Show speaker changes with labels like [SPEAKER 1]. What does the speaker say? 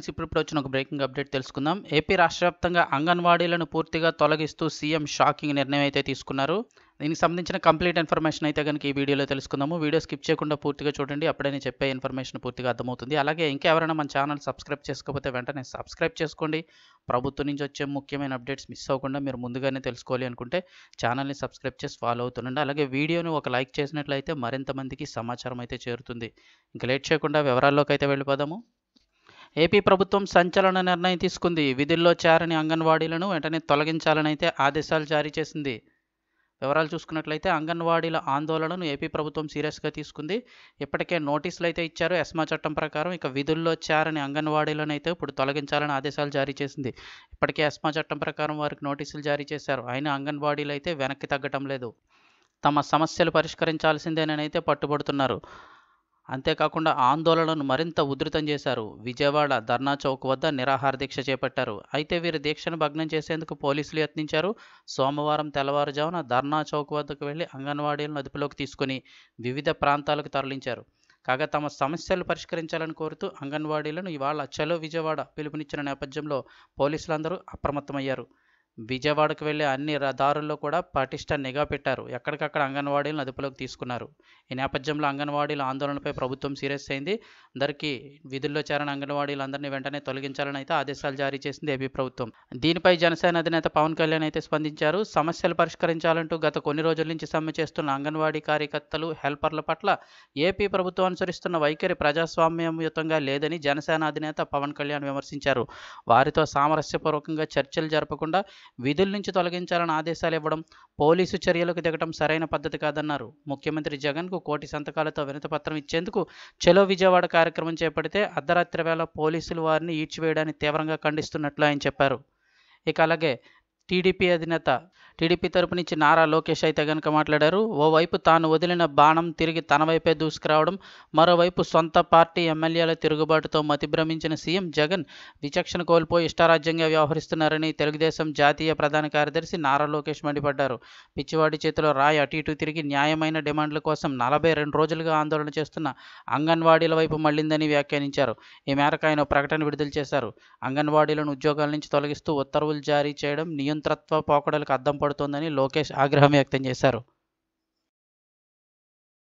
[SPEAKER 1] Friends, ఇప్పుడు వచ్చిన ఒక బ్రేకింగ్ అప్డేట్ తెలుసుకుందాం. ఏపీ రాష్ట్ర వ్యాప్తంగా అంగన్వాడీలను పూర్తిగా తొలగిస్తూ సీఎం షాకింగ్ నిర్ణయం అయితే తీసుకున్నారు. దీనికి సంబంధించిన కంప్లీట్ ఇన్ఫర్మేషన్ అయితే కనుక ఈ వీడియోలో తెలుసుకుందాము. వీడియో స్కిప్ చేయకుండా పూర్తిగా చూడండి, అప్పుడే నేను చెప్పే ఇన్ఫర్మేషన్ పూర్తిగా అర్థమవుతుంది. అలాగే ఇంకా ఎవరైనా మన ఛానల్ సబ్స్క్రైబ్ చేసుకోకపోతే వెంటనే సబ్స్క్రైబ్ చేసుకోండి. ప్రభుత్వం నుంచి వచ్చే ముఖ్యమైన అప్డేట్స్ మిస్ అవ్వకుండా మీరు ముందుగానే తెలుసుకోవాలి అనుకుంటే ఛానల్ని సబ్స్క్రైబ్ చేసి ఫాలో అవుతుండండి. అలాగే వీడియోని ఒక లైక్ చేసినట్లయితే మరింత మందికి సమాచారం అయితే చేరుతుంది. ఇంకా లేట్ చేయకుండా వివరాల్లోకి అయితే వెళ్ళిపోదాము. ఏపీ ప్రభుత్వం సంచలన నిర్ణయం తీసుకుంది. విధుల్లో చేరని అంగన్వాడీలను వెంటనే తొలగించాలని అయితే ఆదేశాలు జారీ చేసింది. వివరాలు చూసుకున్నట్లయితే అంగన్వాడీల ఆందోళనను ఏపీ ప్రభుత్వం సీరియస్గా తీసుకుంది. ఇప్పటికే నోటీసులు అయితే ఇచ్చారు. ఎస్మా చట్టం ప్రకారం ఇక విధుల్లో చేరని అంగన్వాడీలను అయితే ఇప్పుడు తొలగించాలని ఆదేశాలు జారీ చేసింది. ఇప్పటికే ఎస్మా చట్టం ప్రకారం వారికి నోటీసులు జారీ చేశారు. అయినా అంగన్వాడీలు అయితే వెనక్కి తగ్గటం లేదు. తమ సమస్యలు పరిష్కరించాల్సిందేనని అయితే పట్టుబడుతున్నారు. అంతేకాకుండా ఆందోళనను మరింత ఉధృతం చేశారు. విజయవాడ ధర్నా చౌక్ వద్ద నిరాహార దీక్ష చేపట్టారు. అయితే వీరి దీక్షను భగ్నం చేసేందుకు పోలీసులు యత్నించారు. సోమవారం తెల్లవారుజామున ధర్నా చౌక్ వద్దకు వెళ్లి అంగన్వాడీలను అదుపులోకి తీసుకుని వివిధ ప్రాంతాలకు తరలించారు. కాగా తమ సమస్యలు పరిష్కరించాలని కోరుతూ అంగన్వాడీలను ఇవాళ చలో విజయవాడ పిలుపునిచ్చిన నేపథ్యంలో పోలీసులందరూ అప్రమత్తమయ్యారు. విజయవాడకు వెళ్లే అన్ని దారుల్లో కూడా పటిష్ట నిఘా పెట్టారు. ఎక్కడికక్కడ అంగన్వాడీలను అదుపులోకి తీసుకున్నారు. ఈ నేపథ్యంలో అంగన్వాడీల ఆందోళనపై ప్రభుత్వం సీరియస్ అయింది. అందరికీ విధుల్లో చేరని అంగన్వాడీలందరినీ వెంటనే తొలగించాలని అయితే ఆదేశాలు జారీ చేసింది ఏపీ ప్రభుత్వం. దీనిపై జనసేన అధినేత పవన్ కళ్యాణ్ అయితే స్పందించారు. సమస్యలు పరిష్కరించాలంటూ గత కొన్ని రోజుల నుంచి సమ్మె చేస్తున్న అంగన్వాడీ కార్యకర్తలు, హెల్పర్ల పట్ల ఏపీ ప్రభుత్వం అనుసరిస్తున్న వైఖరి ప్రజాస్వామ్యయుతంగా లేదని జనసేన అధినేత పవన్ కళ్యాణ్ విమర్శించారు. వారితో సామరస్యపూర్వకంగా చర్చలు జరపకుండా విధుల నుంచి తొలగించాలని ఆదేశాలు ఇవ్వడం, పోలీసు చర్యలకు దిగడం సరైన పద్ధతి కాదన్నారు. ముఖ్యమంత్రి జగన్కు 1 కోటి సంతకాలతో వినతిపత్రం ఇచ్చేందుకు చలో విజయవాడ కార్యక్రమం చేపడితే అర్ధరాత్రి వేళ పోలీసులు వారిని ఈడ్చివేయడాన్ని తీవ్రంగా ఖండిస్తున్నట్లు ఆయన చెప్పారు. ఇక అలాగే టీడీపీ తరపు నుంచి నారా లోకేష్ అయితే కనుక మాట్లాడారు. ఓవైపు తాను వదిలిన బాణం తిరిగి తన వైపే దూసుకురావడం, మరోవైపు సొంత పార్టీ ఎమ్మెల్యేల తిరుగుబాటుతో మతిభ్రమించిన సీఎం జగన్ విచక్షణ కోల్పోయి ఇష్టారాజ్యంగా వ్యవహరిస్తున్నారని తెలుగుదేశం జాతీయ ప్రధాన కార్యదర్శి నారా లోకేష్ మండిపడ్డారు. పిచ్చివాడి చేతిలో రాయి అటు ఇటు తిరిగి న్యాయమైన డిమాండ్ల కోసం 42 రోజులుగా ఆందోళన చేస్తున్న అంగన్వాడీల వైపు మళ్లిందని వ్యాఖ్యానించారు. ఈ మేరకు ఆయన ప్రకటన విడుదల చేశారు. అంగన్వాడీలను ఉద్యోగాల నుంచి తొలగిస్తూ ఉత్తర్వులు జారీ చేయడం నియంతృత్వ పోకడలకు అద్దం పడుతోందని లోకేష్ ఆగ్రహం వ్యక్తం చేశారు.